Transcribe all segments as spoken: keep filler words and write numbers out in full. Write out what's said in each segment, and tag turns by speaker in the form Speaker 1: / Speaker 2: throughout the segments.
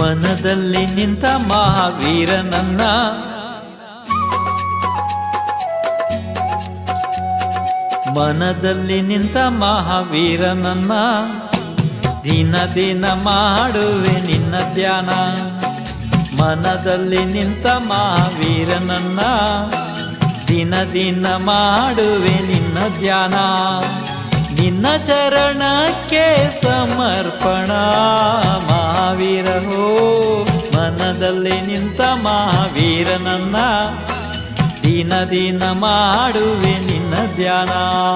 Speaker 1: ಮನದಲ್ಲಿ ನಿಂತ ಮಹಾವೀರನನ್ನ ಮನದಲ್ಲಿ ನಿಂತ ಮಹಾವೀರನನ್ನ ದಿನ ದಿನ ಮಾಡುವೆ ನಿನ್ನ ಧ್ಯಾನ. ಮನದಲ್ಲಿ ನಿಂತ ಮಹಾವೀರನನ್ನ ದಿನ ದಿನ ಮಾಡುವೆ ನಿನ್ನ ಧ್ಯಾನ. ನಿನ್ನ ಚರಣಕ್ಕೆ ಸಮರ್ಪಣ ಮಹಾವೀರ ಹೋ. ಮನದಲ್ಲಿ ನಿಂತ ಮಹಾವೀರನನ್ನ ದಿನ ದಿನ ಮಾಡುವೆ ನಿನ್ನ ಧ್ಯಾನ.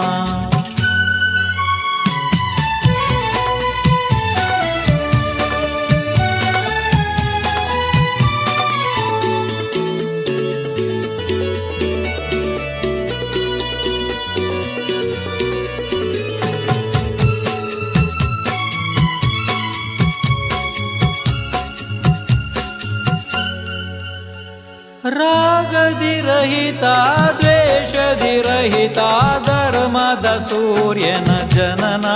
Speaker 1: ರಾಗದಿ ರಹಿತ ದ್ವೇಷದಿ ರಹಿತ ಧರ್ಮದ ಸೂರ್ಯನ ಜನನ.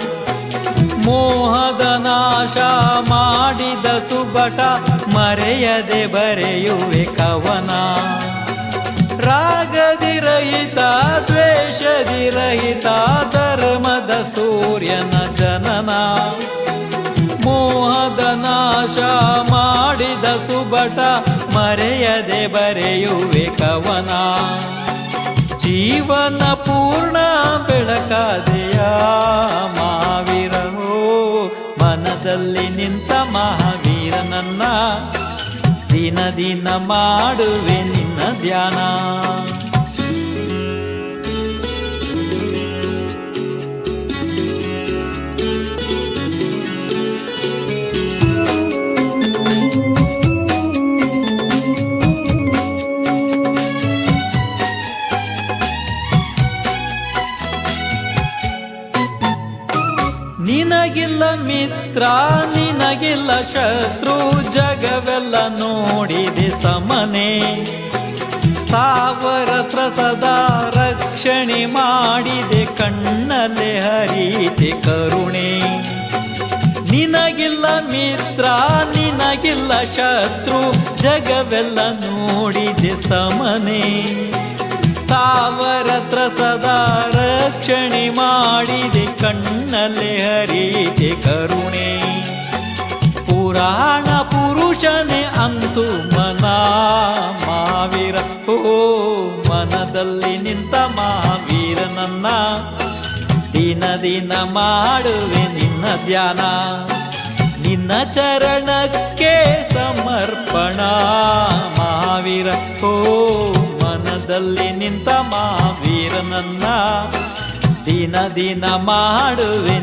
Speaker 1: ಮೋಹದ ನಾಶ ಮಾಡಿದ ಸುಬಟ ಮರೆಯದೆ ಬರೆಯುವೆ ಕವನ. ರಾಗದಿ ರಹಿತ ದ್ವೇಷದಿ ರಹಿತ ಧರ್ಮದ ಸೂರ್ಯನ ಜನನ. ಮೋಹದ ನಾಶ ಮಾಡಿದ ಸುಬಟ ಮರೆಯದೆ ಬರೆಯುವೆ ಕವನ. ಜೀವನ ಪೂರ್ಣ ಬೆಳಕಾದೆಯ ಮಹಾವೀರ ಹೋ. ಮನದಲ್ಲಿ ನಿಂತ ಮಹಾವೀರನನ್ನ ದಿನ ದಿನ ಮಾಡುವೆ ನಿನ್ನ ಧ್ಯಾನ. ನಿನಗಿಲ್ಲ ಮಿತ್ರ ನಿನಗಿಲ್ಲ ಶತ್ರು ಜಗವೆಲ್ಲ ನೋಡಿದೆ ಸಮನೆ. ಸ್ಥಾವರತ್ರ ಸದಾ ರಕ್ಷಣೆ ಮಾಡಿದೆ ಕಣ್ಣಲ್ಲೇ ಹರಿತೆ ಕರುಣೆ. ನಿನಗಿಲ್ಲ ಮಿತ್ರ ನಿನಗಿಲ್ಲ ಶತ್ರು ಜಗವೆಲ್ಲ ನೋಡಿದೆ ಸಮನೆ. ಸ್ಥಾವರತ್ರ ಸದಾ ರಕ್ಷಣೆ ಮಾಡಿದೆ ಕಣ್ಣಲ್ಲೇ ಹರಿತೆ ಕರುಣೆ. ಪುರಾಣ ಪುರುಷನೇ ಅಂತು ಮನ ಮಹಾವೀರ ಹೋ. ಮನದಲ್ಲಿ ನಿಂತ ಮಹಾವೀರನನ್ನ ದಿನ ದಿನ ಮಾಡುವೆ ನಿನ್ನ ಧ್ಯಾನ. ನಿನ್ನ ಚರಣಕ್ಕೆ ಸಮರ್ಪಣ ಮಹಾವೀರ ಹೋ. ಮನದಲ್ಲಿ ನಿಂತ ಮಹಾವೀರನನ್ನ ದಿನ ದಿನ ಮಾಡುವೆ